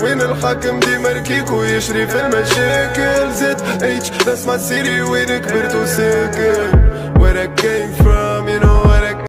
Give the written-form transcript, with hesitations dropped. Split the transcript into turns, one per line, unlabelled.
وين الحاكم ديما ركيك ويشري في المشاكل. زيت اتش بسمع سيري وين كبرت وساكن.